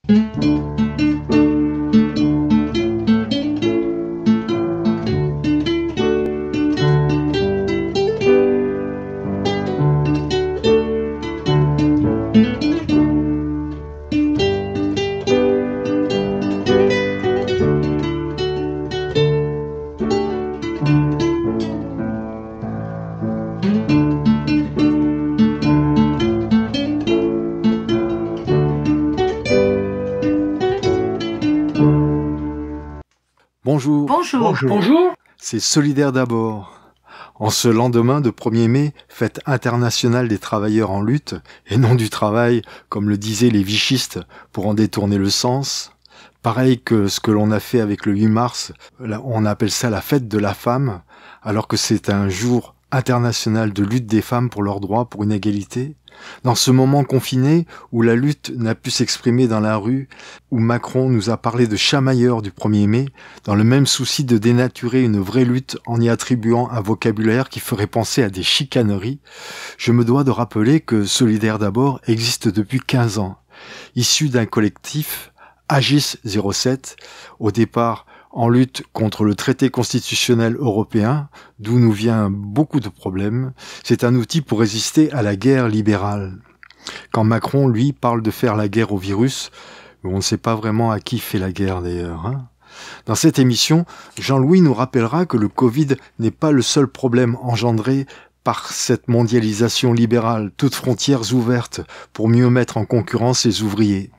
Bonjour. Bonjour. Bonjour. C'est Solidaires d'abord. En ce lendemain de 1er mai, fête internationale des travailleurs en lutte, et non du travail, comme le disaient les vichistes, pour en détourner le sens. Pareil que ce que l'on a fait avec le 8 mars, on appelle ça la fête de la femme, alors que c'est un jour international de lutte des femmes pour leurs droits, pour une égalité. Dans ce moment confiné, où la lutte n'a pu s'exprimer dans la rue, où Macron nous a parlé de chamailleurs du 1er mai, dans le même souci de dénaturer une vraie lutte en y attribuant un vocabulaire qui ferait penser à des chicaneries, je me dois de rappeler que Solidaires d'abord existe depuis 15 ans. Issu d'un collectif, Agis 07, au départ en lutte contre le traité constitutionnel européen, d'où nous vient beaucoup de problèmes, c'est un outil pour résister à la guerre libérale. Quand Macron, lui, parle de faire la guerre au virus, on ne sait pas vraiment à qui fait la guerre d'ailleurs. Dans cette émission, Jean-Louis nous rappellera que le Covid n'est pas le seul problème engendré par cette mondialisation libérale, toutes frontières ouvertes, pour mieux mettre en concurrence les ouvriers.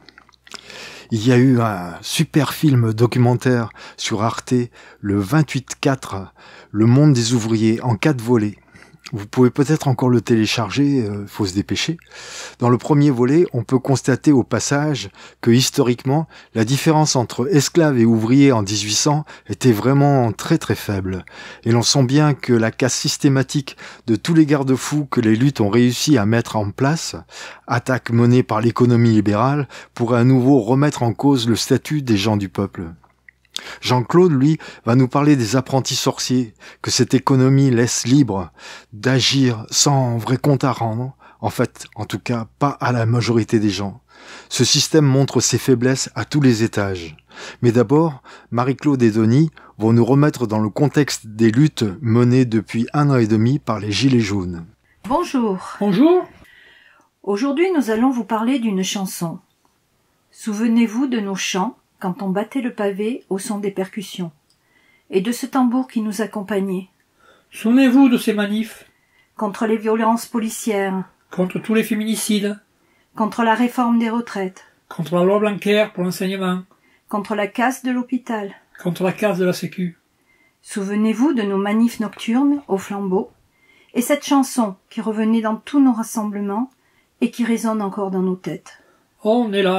Il y a eu un super film documentaire sur Arte, le 28/4, Le monde des ouvriers, en 4 volets. Vous pouvez peut-être encore le télécharger, faut se dépêcher. Dans le premier volet, on peut constater au passage que historiquement, la différence entre esclaves et ouvriers en 1800 était vraiment très très faible. Et l'on sent bien que la casse systématique de tous les garde-fous que les luttes ont réussi à mettre en place, attaque menée par l'économie libérale, pourrait à nouveau remettre en cause le statut des gens du peuple. Jean-Claude, lui, va nous parler des apprentis sorciers, que cette économie laisse libre d'agir sans vrai compte à rendre, en fait, en tout cas, pas à la majorité des gens. Ce système montre ses faiblesses à tous les étages. Mais d'abord, Marie-Claude et Denis vont nous remettre dans le contexte des luttes menées depuis 1 an et demi par les Gilets jaunes. Bonjour. Bonjour. Aujourd'hui, nous allons vous parler d'une chanson. Souvenez-vous de nos chants quand on battait le pavé au son des percussions, et de ce tambour qui nous accompagnait. Souvenez-vous de ces manifs. Contre les violences policières. Contre tous les féminicides. Contre la réforme des retraites. Contre la loi Blanquer pour l'enseignement. Contre la casse de l'hôpital. Contre la casse de la Sécu. Souvenez-vous de nos manifs nocturnes au flambeau, et cette chanson qui revenait dans tous nos rassemblements et qui résonne encore dans nos têtes. On est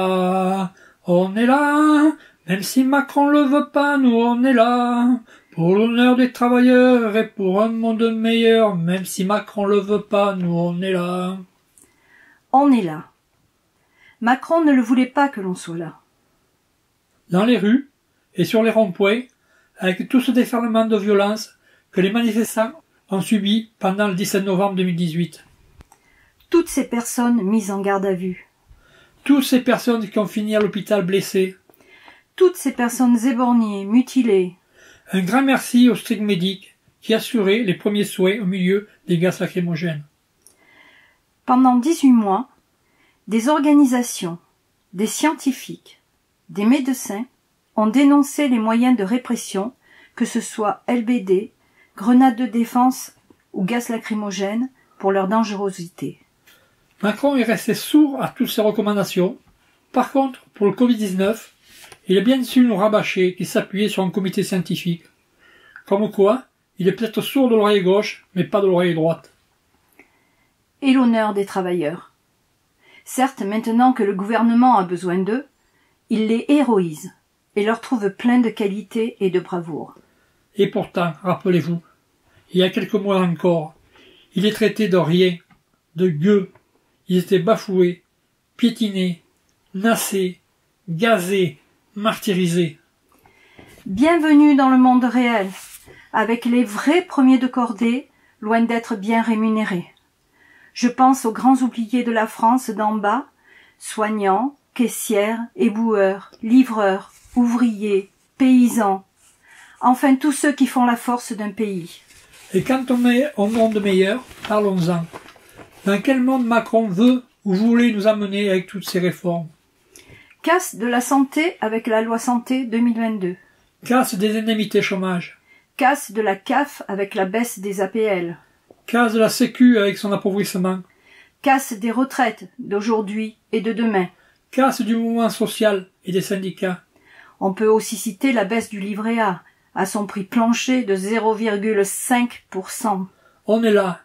là, même si Macron le veut pas, nous on est là, pour l'honneur des travailleurs et pour un monde meilleur, même si Macron le veut pas, nous on est là. On est là. Macron ne le voulait pas que l'on soit là. Dans les rues et sur les ronds-points, avec tout ce déferlement de violence que les manifestants ont subi pendant le 17 novembre 2018. Toutes ces personnes mises en garde à vue. Toutes ces personnes qui ont fini à l'hôpital blessées. Toutes ces personnes éborgnées, mutilées. Un grand merci au strict médic qui assurait les premiers soins au milieu des gaz lacrymogènes. Pendant 18 mois, des organisations, des scientifiques, des médecins ont dénoncé les moyens de répression, que ce soit LBD, grenades de défense ou gaz lacrymogène, pour leur dangerosité. Macron est resté sourd à toutes ces recommandations. Par contre, pour le Covid-19, il a bien su nous rabâcher qu'il s'appuyait sur un comité scientifique. Comme quoi, il est peut-être sourd de l'oreille gauche, mais pas de l'oreille droite. Et l'honneur des travailleurs. Certes, maintenant que le gouvernement a besoin d'eux, il les héroïse et leur trouve plein de qualités et de bravoure. Et pourtant, rappelez-vous, il y a quelques mois encore, il est traité de rien, de gueux. Ils étaient bafoués, piétinés, nassés, gazés, martyrisés. Bienvenue dans le monde réel, avec les vrais premiers de cordée, loin d'être bien rémunérés. Je pense aux grands oubliés de la France d'en bas, soignants, caissières, éboueurs, livreurs, ouvriers, paysans, enfin tous ceux qui font la force d'un pays. Et quand on met au monde meilleur, parlons-en. Dans quel monde Macron veut ou voulait nous amener avec toutes ces réformes? Casse de la santé avec la loi santé 2022. Casse des indemnités chômage. Casse de la CAF avec la baisse des APL. Casse de la Sécu avec son appauvrissement. Casse des retraites d'aujourd'hui et de demain. Casse du mouvement social et des syndicats. On peut aussi citer la baisse du livret A, à son prix plancher de 0,5%. On est là,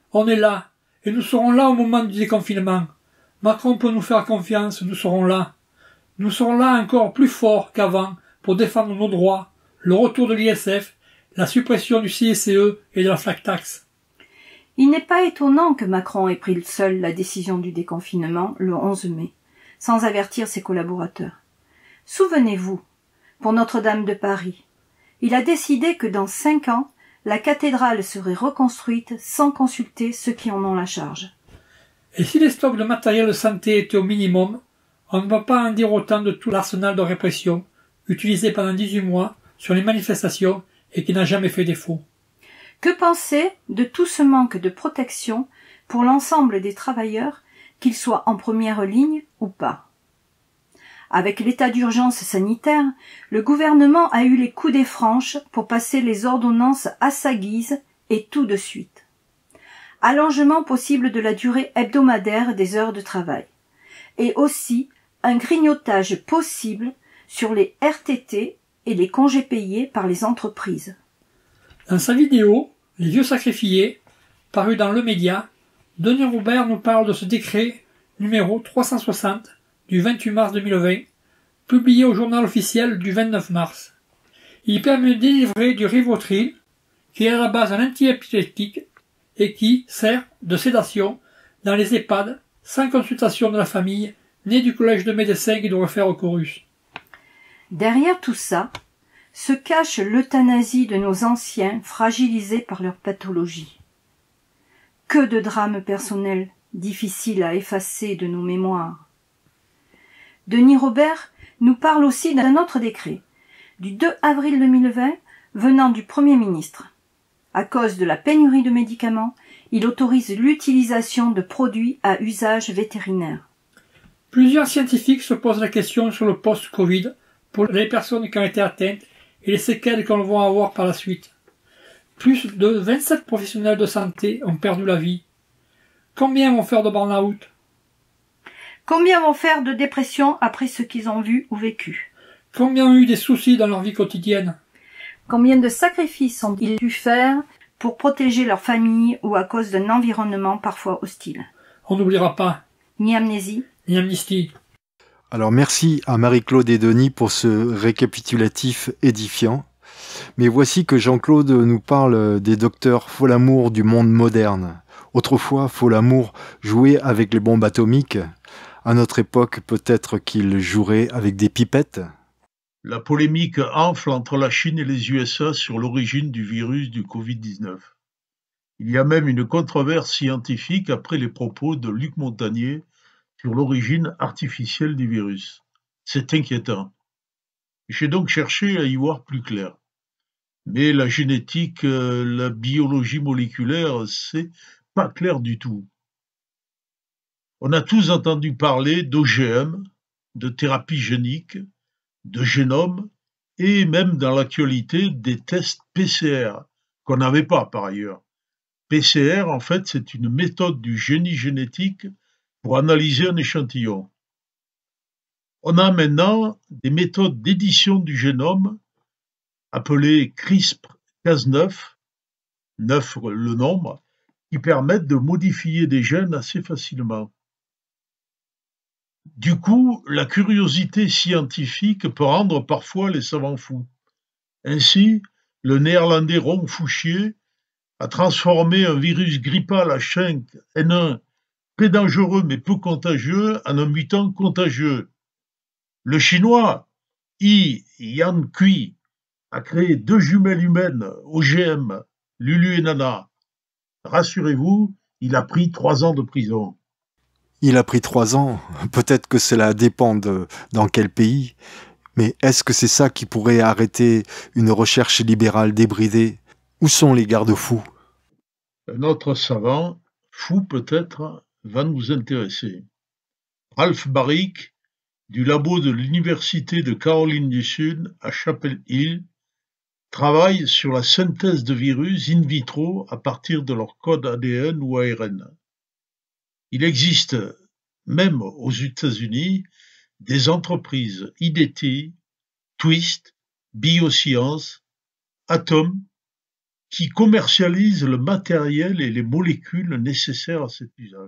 et nous serons là au moment du déconfinement. Macron peut nous faire confiance, nous serons là. Nous serons là encore plus forts qu'avant pour défendre nos droits, le retour de l'ISF, la suppression du CICE et de la flat tax. Il n'est pas étonnant que Macron ait pris seul la décision du déconfinement le 11 mai, sans avertir ses collaborateurs. Souvenez-vous, pour Notre-Dame de Paris, il a décidé que dans 5 ans, la cathédrale serait reconstruite sans consulter ceux qui en ont la charge. Et si les stocks de matériel de santé étaient au minimum, on ne va pas en dire autant de tout l'arsenal de répression utilisé pendant 18 mois sur les manifestations et qui n'a jamais fait défaut. Que penser de tout ce manque de protection pour l'ensemble des travailleurs, qu'ils soient en première ligne ou pas? Avec l'état d'urgence sanitaire, le gouvernement a eu les coudées franches pour passer les ordonnances à sa guise et tout de suite. Allongement possible de la durée hebdomadaire des heures de travail. Et aussi un grignotage possible sur les RTT et les congés payés par les entreprises. Dans sa vidéo « Les vieux sacrifiés », parue dans Le Média, Denis Roubert nous parle de ce décret numéro 360 du 28 mars 2020, publié au journal officiel du 29 mars. Il permet de délivrer du Rivotril, qui est à la base un antiépileptique et qui sert de sédation dans les EHPAD sans consultation de la famille, né du collège de médecins qui doit faire au chorus. Derrière tout ça, se cache l'euthanasie de nos anciens fragilisés par leur pathologie. Que de drames personnels difficiles à effacer de nos mémoires. Denis Robert nous parle aussi d'un autre décret, du 2 avril 2020, venant du Premier ministre. À cause de la pénurie de médicaments, il autorise l'utilisation de produits à usage vétérinaire. Plusieurs scientifiques se posent la question sur le post-Covid pour les personnes qui ont été atteintes et les séquelles qu'on va avoir par la suite. Plus de 27 professionnels de santé ont perdu la vie. Combien vont faire de burn-out? Combien vont faire de dépression après ce qu'ils ont vu ou vécu? Combien ont eu des soucis dans leur vie quotidienne? Combien de sacrifices ont-ils dû faire pour protéger leur famille ou à cause d'un environnement parfois hostile? On n'oubliera pas. Ni amnésie, ni amnistie. Alors merci à Marie-Claude et Denis pour ce récapitulatif édifiant. Mais voici que Jean-Claude nous parle des docteurs Folamour du monde moderne. Autrefois, Folamour jouait avec les bombes atomiques. À notre époque, peut-être qu'il jouerait avec des pipettes. La polémique enfle entre la Chine et les USA sur l'origine du virus du Covid-19. Il y a même une controverse scientifique après les propos de Luc Montagnier sur l'origine artificielle du virus. C'est inquiétant. J'ai donc cherché à y voir plus clair. Mais la génétique, la biologie moléculaire, c'est pas clair du tout. On a tous entendu parler d'OGM, de thérapie génique, de génome et même dans l'actualité des tests PCR, qu'on n'avait pas par ailleurs. PCR, en fait, c'est une méthode du génie génétique pour analyser un échantillon. On a maintenant des méthodes d'édition du génome appelées CRISPR-Cas9, 9 le nombre, qui permettent de modifier des gènes assez facilement. Du coup, la curiosité scientifique peut rendre parfois les savants fous. Ainsi, le néerlandais Ron Fouchier a transformé un virus grippal H5N1 très dangereux mais peu contagieux en un mutant contagieux. Le chinois Yi Yankui a créé 2 jumelles humaines OGM, Lulu et Nana. Rassurez-vous, il a pris 3 ans de prison. Il a pris 3 ans, peut-être que cela dépend dans quel pays, mais est-ce que c'est ça qui pourrait arrêter une recherche libérale débridée? Où sont les garde-fous? Un autre savant, fou peut-être, va nous intéresser. Ralph Baric, du labo de l'Université de Caroline du Sud à Chapel Hill, travaille sur la synthèse de virus in vitro à partir de leur code ADN ou ARN. Il existe, même aux États-Unis, des entreprises IDT, Twist, Bioscience, Atom, qui commercialisent le matériel et les molécules nécessaires à cet usage.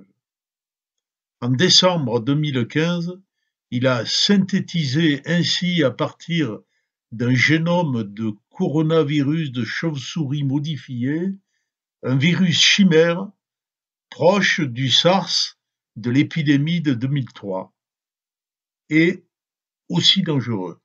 En décembre 2015, il a synthétisé ainsi à partir d'un génome de coronavirus de chauve-souris modifié, un virus chimère proche du SARS de l'épidémie de 2003 et aussi dangereux.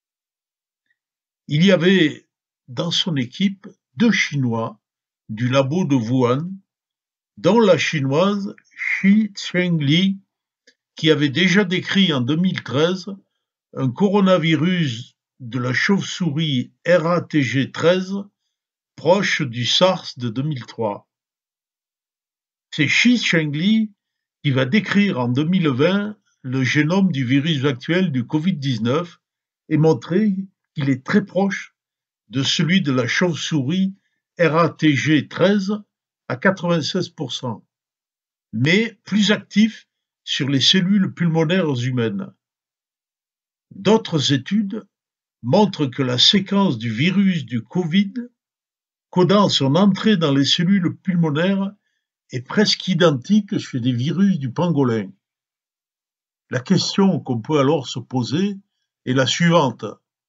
Il y avait dans son équipe 2 Chinois du labo de Wuhan, dont la chinoise Shi Chengli, qui avait déjà décrit en 2013 un coronavirus de la chauve-souris RATG13 proche du SARS de 2003. C'est Shi Chengli qui va décrire en 2020 le génome du virus actuel du Covid-19 et montrer qu'il est très proche de celui de la chauve-souris RATG13 à 96%, mais plus actif sur les cellules pulmonaires humaines. D'autres études montrent que la séquence du virus du Covid, codant son entrée dans les cellules pulmonaires, est presque identique chez des virus du pangolin. La question qu'on peut alors se poser est la suivante.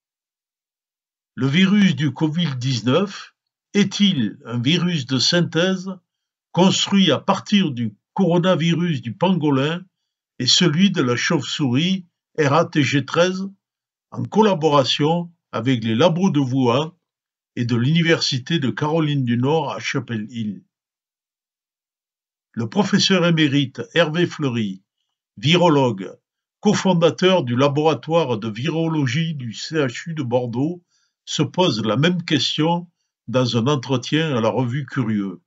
Le virus du Covid-19 est-il un virus de synthèse construit à partir du coronavirus du pangolin et celui de la chauve-souris RATG13 en collaboration avec les labos de Wuhan et de l'Université de Caroline du Nord à Chapel Hill? Le professeur émérite Hervé Fleury, virologue, cofondateur du laboratoire de virologie du CHU de Bordeaux, se pose la même question dans un entretien à la revue Curieux.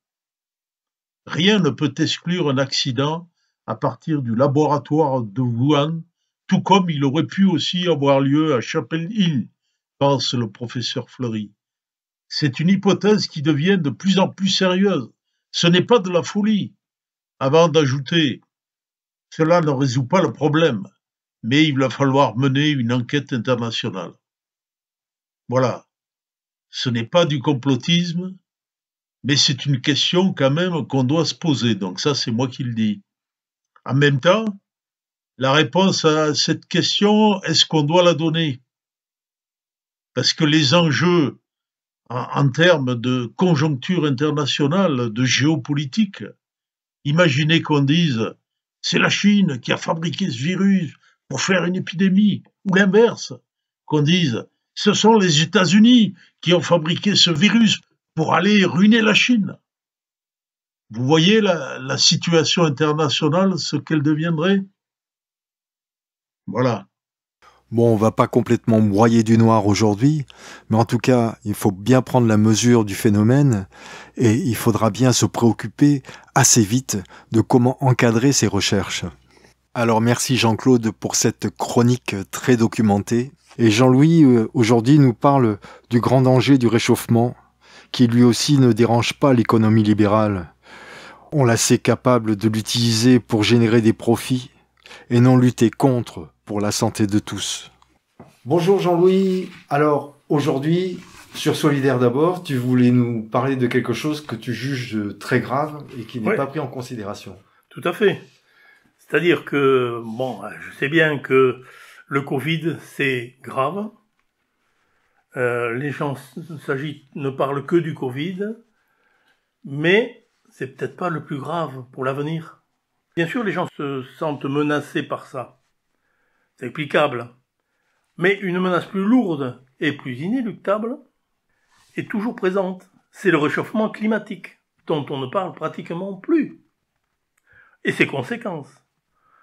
Rien ne peut exclure un accident à partir du laboratoire de Wuhan, tout comme il aurait pu aussi avoir lieu à Chapel Hill, pense le professeur Fleury. C'est une hypothèse qui devient de plus en plus sérieuse. Ce n'est pas de la folie. Avant d'ajouter, cela ne résout pas le problème, mais il va falloir mener une enquête internationale. Voilà. Ce n'est pas du complotisme, mais c'est une question quand même qu'on doit se poser. Donc ça, c'est moi qui le dis. En même temps, la réponse à cette question, est-ce qu'on doit la donner? Parce que les enjeux en termes de conjoncture internationale, de géopolitique, imaginez qu'on dise c'est la Chine qui a fabriqué ce virus pour faire une épidémie, ou l'inverse, qu'on dise ce sont les États-Unis qui ont fabriqué ce virus pour aller ruiner la Chine. Vous voyez la situation internationale, ce qu'elle deviendrait? Voilà. Bon, on va pas complètement broyer du noir aujourd'hui, mais en tout cas, il faut bien prendre la mesure du phénomène et il faudra bien se préoccuper assez vite de comment encadrer ces recherches. Alors merci Jean-Claude pour cette chronique très documentée. Et Jean-Louis, aujourd'hui, nous parle du grand danger du réchauffement, qui lui aussi ne dérange pas l'économie libérale. On la sait capable de l'utiliser pour générer des profits et non lutter contre pour la santé de tous. Bonjour Jean-Louis. Alors aujourd'hui, sur Solidaire d'abord, tu voulais nous parler de quelque chose que tu juges très grave et qui n'est pas pris en considération. Tout à fait. C'est-à-dire que, bon, je sais bien que le Covid, c'est grave. Les gens s'agitent, ne parlent que du Covid, mais c'est peut-être pas le plus grave pour l'avenir. Bien sûr, les gens se sentent menacés par ça. C'est explicable. Mais une menace plus lourde et plus inéluctable est toujours présente. C'est le réchauffement climatique, dont on ne parle pratiquement plus. Et ses conséquences.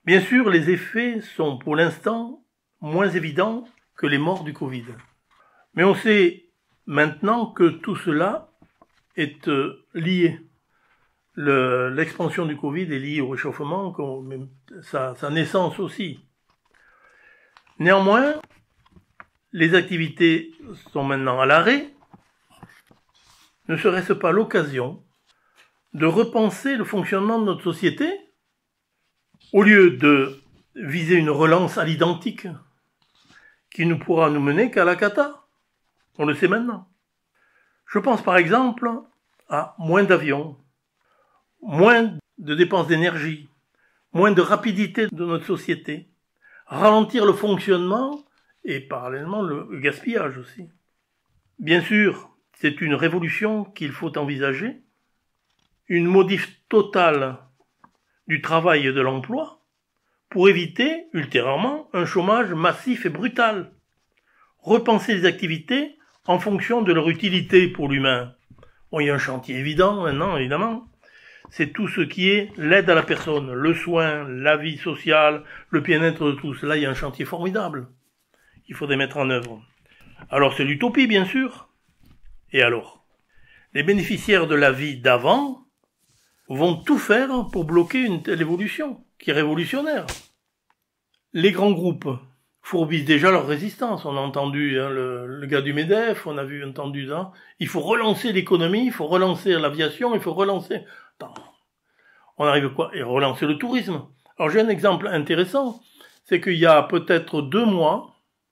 Bien sûr, les effets sont pour l'instant moins évidents que les morts du Covid. Mais on sait maintenant que tout cela est lié. L'expansion du Covid est liée au réchauffement, sa naissance aussi. Néanmoins, les activités sont maintenant à l'arrêt. Ne serait-ce pas l'occasion de repenser le fonctionnement de notre société au lieu de viser une relance à l'identique qui ne pourra nous mener qu'à la cata? On le sait maintenant. Je pense par exemple à moins d'avions, moins de dépenses d'énergie, moins de rapidité de notre société, ralentir le fonctionnement et parallèlement le gaspillage aussi. Bien sûr, c'est une révolution qu'il faut envisager, une modif totale du travail et de l'emploi pour éviter ultérieurement un chômage massif et brutal. Repenser les activités en fonction de leur utilité pour l'humain. Bon, il y a un chantier évident maintenant, évidemment. C'est tout ce qui est l'aide à la personne, le soin, la vie sociale, le bien-être de tous. Là, il y a un chantier formidable. Il faudrait mettre en œuvre. Alors, c'est l'utopie, bien sûr. Et alors? Les bénéficiaires de la vie d'avant vont tout faire pour bloquer une telle évolution, qui est révolutionnaire. Les grands groupes fourbissent déjà leur résistance. On a entendu le gars du MEDEF, on a entendu ça. Il faut relancer l'économie, il faut relancer l'aviation, il faut relancer... Attends, on arrive quoi? Et relancer le tourisme. Alors j'ai un exemple intéressant, c'est qu'il y a peut-être 2 mois,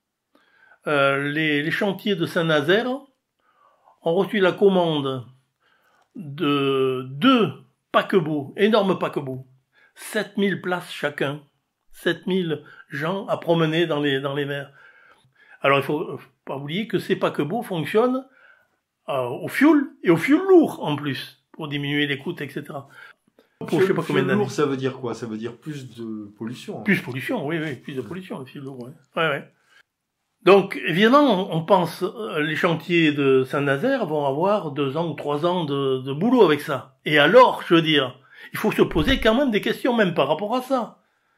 les chantiers de Saint-Nazaire ont reçu la commande de 2 paquebots, énormes paquebots, 7000 places chacun, 7000 gens à promener dans les mers. Alors il faut pas oublier que ces paquebots fonctionnent au fioul et au fioul lourd en plus, pour diminuer les coûts, etc. Pour je sais pas combien d'années. Lourd, ça veut dire quoi? Ça veut dire plus de pollution. Plus de pollution, oui, plus de pollution, le fioul lourd, ouais. Donc, évidemment, on pense, les chantiers de Saint-Nazaire vont avoir 2 ans ou 3 ans de boulot avec ça. Et alors, je veux dire, il faut se poser quand même des questions, même par rapport à ça.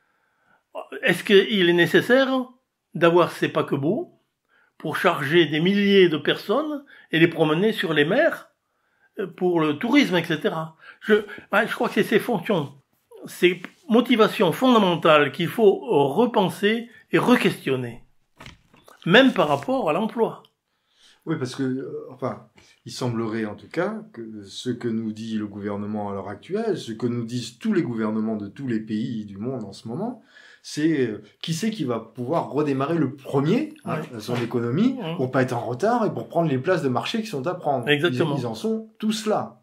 Est-ce qu'il est nécessaire d'avoir ces paquebots pour charger des milliers de personnes et les promener sur les mers pour le tourisme, etc. Je crois que c'est ces fonctions, ces motivations fondamentales qu'il faut repenser et re-questionner, même par rapport à l'emploi. Oui, parce que, il semblerait en tout cas que ce que nous dit le gouvernement à l'heure actuelle, ce que nous disent tous les gouvernements de tous les pays du monde en ce moment, c'est qui c'est qui va pouvoir redémarrer le premier son économie pour pas être en retard et pour prendre les places de marché qui sont à prendre. Exactement. Ils en sont tous là.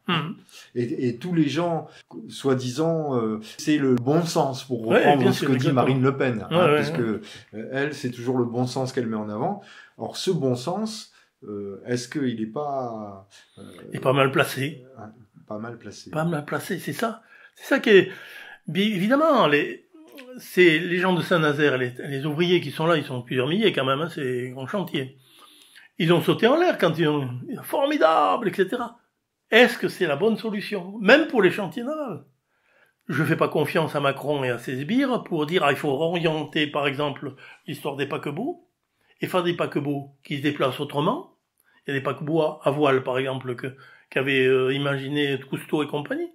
Et tous les gens, soi-disant, c'est le bon sens pour reprendre ce que dit Marine Le Pen, parce que elle, c'est toujours le bon sens qu'elle met en avant. Or, ce bon sens, est-ce qu'il n'est pas... il est pas mal placé. Pas mal placé. Pas mal placé, c'est ça. C'est ça qui est... Bien évidemment, c'est les gens de Saint-Nazaire, les ouvriers qui sont là, ils sont plusieurs milliers quand même, c'est un grand chantier. Ils ont sauté en l'air quand ils ont... Formidable, etc. Est-ce que c'est la bonne solution? Même pour les chantiers navals. Je fais pas confiance à Macron et à ses sbires pour dire, il faut orienter, par exemple, l'histoire des paquebots, et faire des paquebots qui se déplacent autrement. Il y a des paquebots à voile, par exemple, qu'avait imaginé Cousteau et compagnie,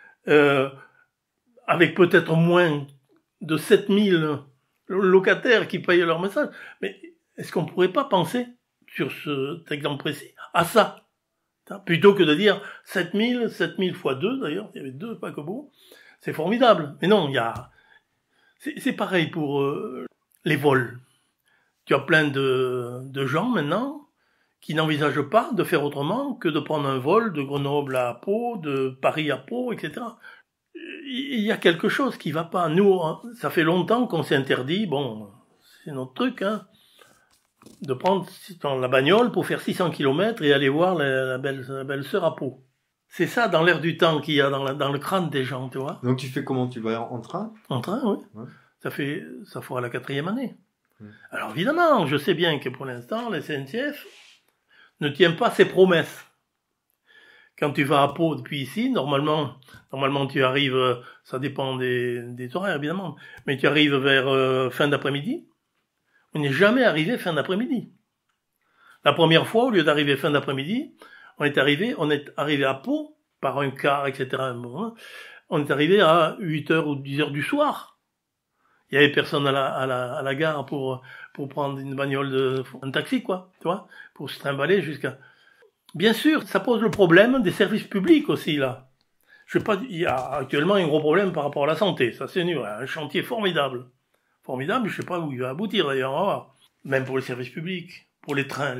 avec peut-être moins de 7000 locataires qui payent leur message. Mais est-ce qu'on pourrait pas penser, sur cet exemple précis, à ça, plutôt que de dire 7000 fois 2, d'ailleurs, il y avait 2 paquebots, c'est formidable. Mais non, c'est pareil pour les vols. Tu as plein de gens maintenant qui n'envisagent pas de faire autrement que de prendre un vol de Grenoble à Pau, de Paris à Pau, etc. Il y a quelque chose qui va pas. Nous, ça fait longtemps qu'on s'est interdit, bon, c'est notre truc, de prendre la bagnole pour faire 600 km et aller voir la belle-sœur à Pau. C'est ça, dans l'air du temps, qu'il y a dans le crâne des gens, tu vois. Donc tu fais comment? Tu vas en train? En train, oui. Ouais. Ça fera la 4e année. Alors évidemment, je sais bien que pour l'instant, la SNCF ne tient pas ses promesses. Quand tu vas à Pau depuis ici, normalement tu arrives, ça dépend des horaires évidemment, mais tu arrives vers fin d'après-midi. On n'est jamais arrivé fin d'après-midi. La première fois, au lieu d'arriver fin d'après-midi, on est arrivé à Pau par un car, etc. On est arrivé à 8h ou 10h du soir. Il y avait personne à la gare pour prendre une bagnole un taxi, quoi, tu vois, pour se trimballer jusqu'à... Bien sûr, ça pose le problème des services publics aussi, là. Il y a actuellement un gros problème par rapport à la santé. Ça, c'est un chantier formidable. Formidable, je sais pas où il va aboutir, d'ailleurs, on va voir. Même pour les services publics, pour les trains.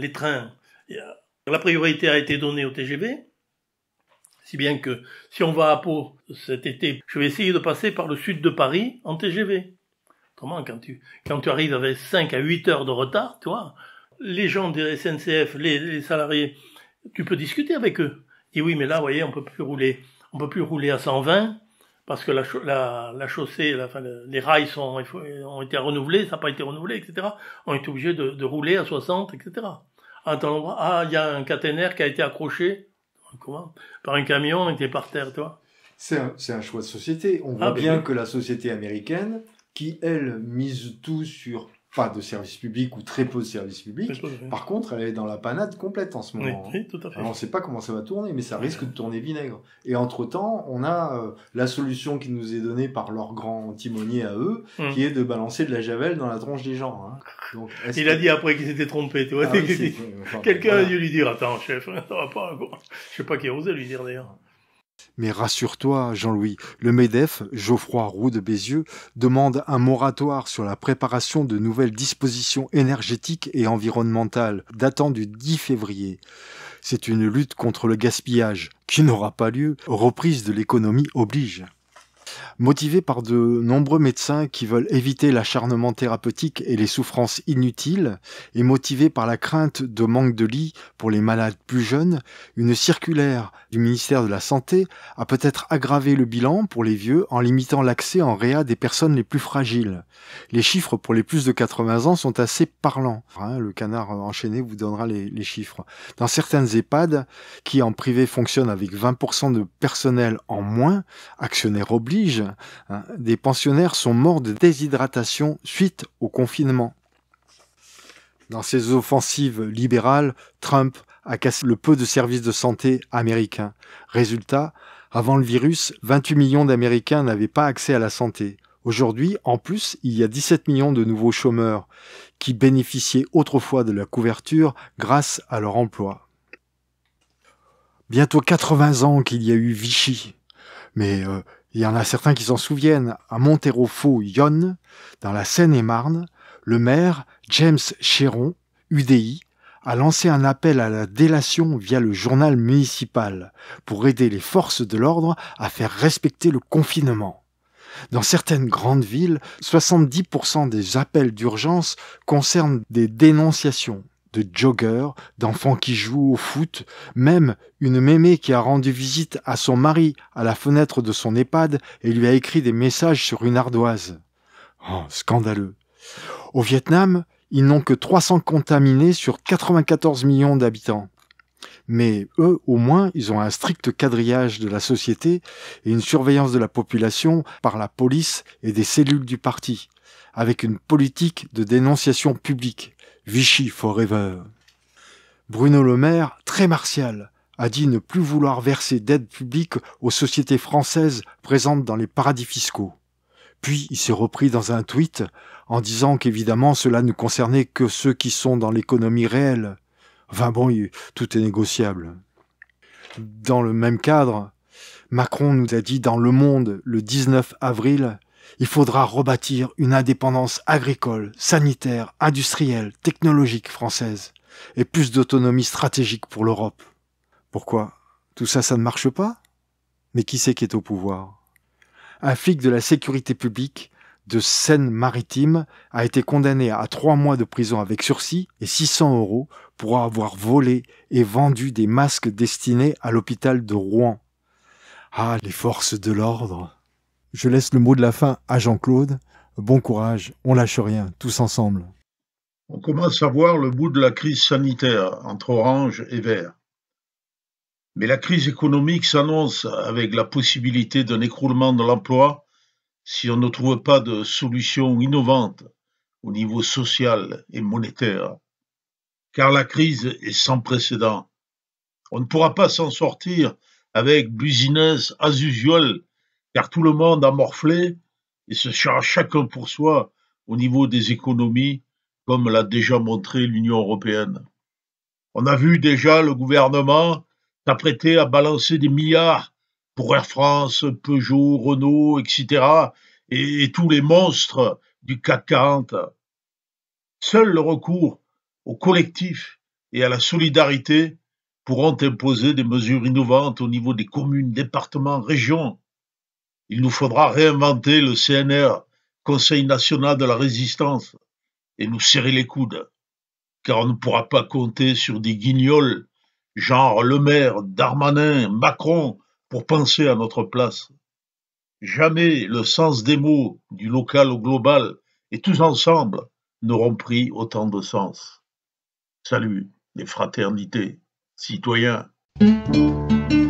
La priorité a été donnée au TGV. Si bien que, si on va à Pau cet été, je vais essayer de passer par le sud de Paris en TGV. Comment, quand tu arrives avec 5 à 8 heures de retard, tu vois, les gens des SNCF, les salariés, tu peux discuter avec eux. Dis oui, mais là, vous voyez, on peut plus rouler à 120 parce que la chaussée, les rails ont été renouvelés, ça n'a pas été renouvelé, etc. On est obligé de rouler à 60, etc. Il y a un caténaire qui a été accroché, par un camion, il était par terre, tu vois. C'est un choix de société. On voit bien que la société américaine, qui, elle, mise tout sur pas de services publics ou très peu de services publics. Par contre, elle est dans la panade complète en ce moment. Oui, tout à fait. Alors, on ne sait pas comment ça va tourner, mais ça risque de tourner vinaigre. Et entre-temps, on a la solution qui nous est donnée par leur grand timonier à eux, qui est de balancer de la javel dans la tronche des gens. Hein. Donc, il a dit après qu'il s'était trompé. Tu vois, quelqu'un a dû lui dire, attends, chef, ça va pas. Je sais pas qui a osé lui dire d'ailleurs. Mais rassure-toi, Jean-Louis, le MEDEF, Geoffroy Roux de Bézieux, demande un moratoire sur la préparation de nouvelles dispositions énergétiques et environnementales datant du 10 février. C'est une lutte contre le gaspillage, qui n'aura pas lieu, reprise de l'économie oblige. Motivé par de nombreux médecins qui veulent éviter l'acharnement thérapeutique et les souffrances inutiles, et motivé par la crainte de manque de lits pour les malades plus jeunes, une circulaire du ministère de la Santé a peut-être aggravé le bilan pour les vieux en limitant l'accès en réa des personnes les plus fragiles. Les chiffres pour les plus de 80 ans sont assez parlants. Le canard enchaîné vous donnera les chiffres. Dans certaines EHPAD, qui en privé fonctionnent avec 20% de personnel en moins, actionnaires oblige, des pensionnaires sont morts de déshydratation suite au confinement. Dans ses offensives libérales, Trump a cassé le peu de services de santé américains. Résultat, avant le virus, 28 millions d'Américains n'avaient pas accès à la santé. Aujourd'hui, en plus, il y a 17 millions de nouveaux chômeurs qui bénéficiaient autrefois de la couverture grâce à leur emploi. Bientôt 80 ans qu'il y a eu Vichy, mais il y en a certains qui s'en souviennent. À Montereau-Faux-Yonne, dans la Seine-et-Marne, le maire James Chéron, UDI, a lancé un appel à la délation via le journal municipal pour aider les forces de l'ordre à faire respecter le confinement. Dans certaines grandes villes, 70% des appels d'urgence concernent des dénonciations de joggeurs, d'enfants qui jouent au foot, même une mémé qui a rendu visite à son mari à la fenêtre de son EHPAD et lui a écrit des messages sur une ardoise. Oh, scandaleux. Au Vietnam, ils n'ont que 300 contaminés sur 94 millions d'habitants. Mais eux, au moins, ils ont un strict quadrillage de la société et une surveillance de la population par la police et des cellules du parti, avec une politique de dénonciation publique. Vichy forever. Bruno Le Maire, très martial, a dit ne plus vouloir verser d'aide publique aux sociétés françaises présentes dans les paradis fiscaux. Puis il s'est repris dans un tweet en disant qu'évidemment cela ne concernait que ceux qui sont dans l'économie réelle. Enfin bon, tout est négociable. Dans le même cadre, Macron nous a dit dans Le Monde le 19 avril « Il faudra rebâtir une indépendance agricole, sanitaire, industrielle, technologique française et plus d'autonomie stratégique pour l'Europe. » Pourquoi ? Tout ça, ça ne marche pas ? Mais qui c'est qui est au pouvoir ? Un flic de la sécurité publique de Seine-Maritime a été condamné à 3 mois de prison avec sursis et 600 € pour avoir volé et vendu des masques destinés à l'hôpital de Rouen. Ah, les forces de l'ordre. Je laisse le mot de la fin à Jean-Claude. Bon courage, on lâche rien, tous ensemble. On commence à voir le bout de la crise sanitaire entre orange et vert. Mais la crise économique s'annonce avec la possibilité d'un écroulement de l'emploi si on ne trouve pas de solutions innovantes au niveau social et monétaire. Car la crise est sans précédent. On ne pourra pas s'en sortir avec business as usual, car tout le monde a morflé et se charge chacun pour soi au niveau des économies, comme l'a déjà montré l'Union européenne. On a vu déjà le gouvernement s'apprêter à balancer des milliards pour Air France, Peugeot, Renault, etc., et tous les monstres du CAC 40. Seul le recours au collectif et à la solidarité pourront imposer des mesures innovantes au niveau des communes, départements, régions. Il nous faudra réinventer le CNR, Conseil national de la résistance, et nous serrer les coudes, car on ne pourra pas compter sur des guignols, genre Le Maire, Darmanin, Macron, pour penser à notre place. Jamais le sens des mots, du local au global, et tous ensemble, n'auront pris autant de sens. Salut, les fraternités, citoyens.